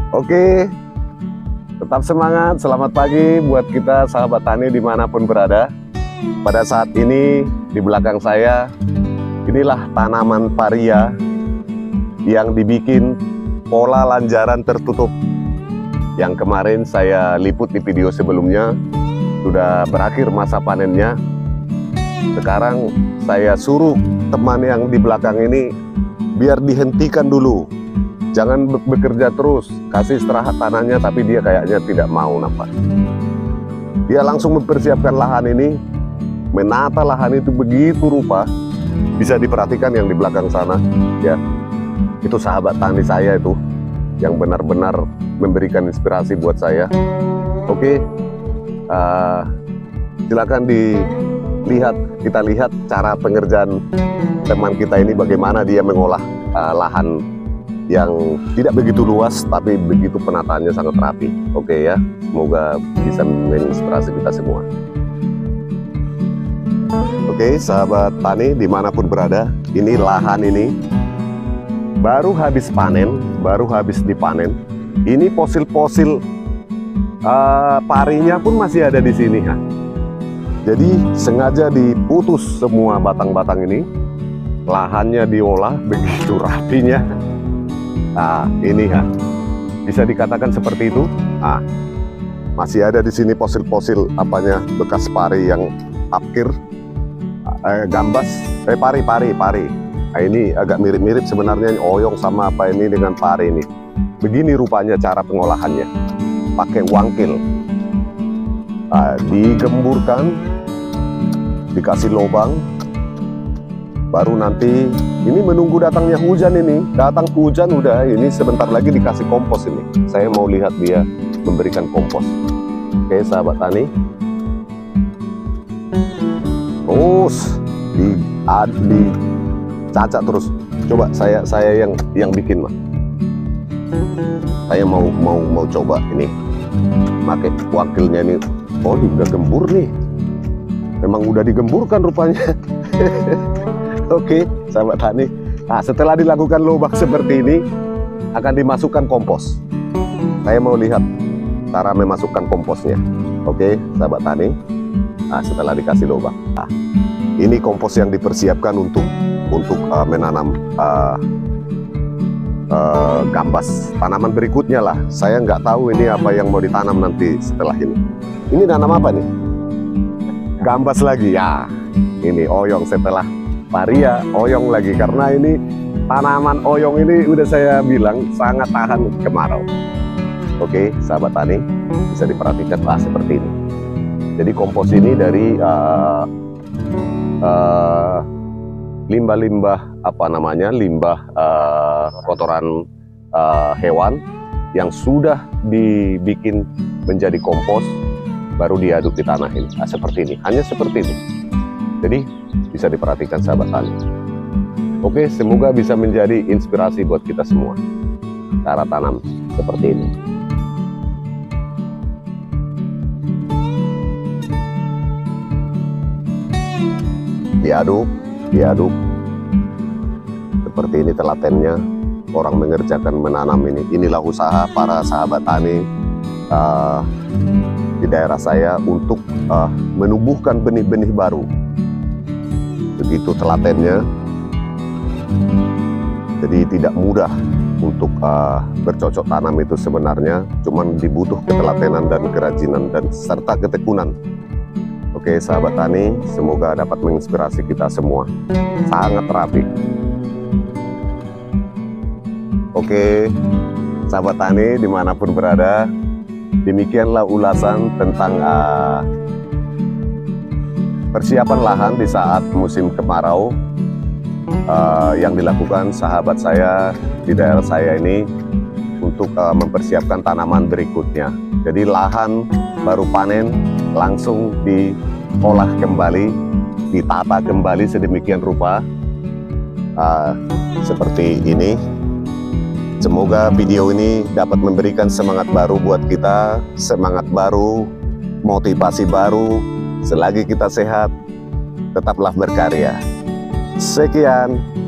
Oke, tetap semangat, selamat pagi buat kita sahabat tani dimanapun berada. Pada saat ini di belakang saya, inilah tanaman paria yang dibikin pola lanjaran tertutup. Yang kemarin saya liput di video sebelumnya, sudah berakhir masa panennya. Sekarang saya suruh teman yang di belakang ini biar dihentikan dulu. Jangan bekerja terus, kasih istirahat tanahnya, tapi dia kayaknya tidak mau nampak. Dia langsung mempersiapkan lahan ini, menata lahan itu begitu rupa. Bisa diperhatikan yang di belakang sana, ya. Itu sahabat tani saya itu, yang benar-benar memberikan inspirasi buat saya. Oke, silakan dilihat, kita lihat cara pengerjaan teman kita ini, bagaimana dia mengolah lahan yang tidak begitu luas, tapi begitu penataannya sangat rapi. Oke ya, semoga bisa menginspirasi kita semua. Oke, sahabat tani dimanapun berada, ini lahan ini baru habis panen, baru habis dipanen. Ini fosil-fosil parinya pun masih ada di sini. Jadi sengaja diputus semua batang-batang ini, lahannya diolah begitu rapinya. Nah, ini ya, bisa dikatakan seperti itu. Nah, masih ada di sini fosil-fosil apanya bekas pari yang tapkir, gambas, pari. Nah, ini agak mirip-mirip sebenarnya oyong sama apa ini dengan pari ini. Begini rupanya cara pengolahannya, pakai wangkil. Nah, digemburkan, dikasih lubang. Baru nanti ini menunggu datangnya hujan ini. Datang hujan udah, ini sebentar lagi dikasih kompos ini. Saya mau lihat dia memberikan kompos. Oke, sahabat tani. Terus dicacak terus. Coba saya yang bikin, mah. Saya mau coba ini. Pakai wakilnya ini. Oh, udah gembur nih. Memang udah digemburkan rupanya. Oke, sahabat tani. Nah, setelah dilakukan lubang seperti ini, akan dimasukkan kompos. Saya mau lihat cara memasukkan komposnya. Oke, sahabat tani. Nah, setelah dikasih lubang. Nah, ini kompos yang dipersiapkan untuk menanam gambas. Tanaman berikutnya lah. Saya nggak tahu ini apa yang mau ditanam nanti setelah ini. Ini nanam apa nih? Gambas lagi ya. Ini oyong setelah paria, oyong lagi, karena ini tanaman oyong ini udah saya bilang sangat tahan kemarau. Oke, sahabat tani, bisa diperhatikan seperti ini. Jadi kompos ini dari limbah-limbah limbah kotoran hewan yang sudah dibikin menjadi kompos, baru diaduk di tanah ini. Nah, seperti ini, hanya seperti ini. Jadi bisa diperhatikan sahabat tani. Oke, semoga bisa menjadi inspirasi buat kita semua. Cara tanam seperti ini. Diaduk. Seperti ini telatennya orang mengerjakan menanam ini. Inilah usaha para sahabat tani di daerah saya untuk menumbuhkan benih-benih baru. Begitu telatennya, jadi tidak mudah untuk bercocok tanam itu sebenarnya, cuman dibutuh ketelatenan dan kerajinan dan serta ketekunan. Oke, sahabat tani, semoga dapat menginspirasi kita semua. Sangat rapi. Oke, sahabat tani dimanapun berada, demikianlah ulasan tentang persiapan lahan di saat musim kemarau yang dilakukan sahabat saya di daerah saya ini untuk mempersiapkan tanaman berikutnya. Jadi lahan baru panen langsung diolah kembali, ditata kembali sedemikian rupa seperti ini. Semoga video ini dapat memberikan semangat baru buat kita, semangat baru, motivasi baru. Selagi kita sehat, tetaplah berkarya. Sekian.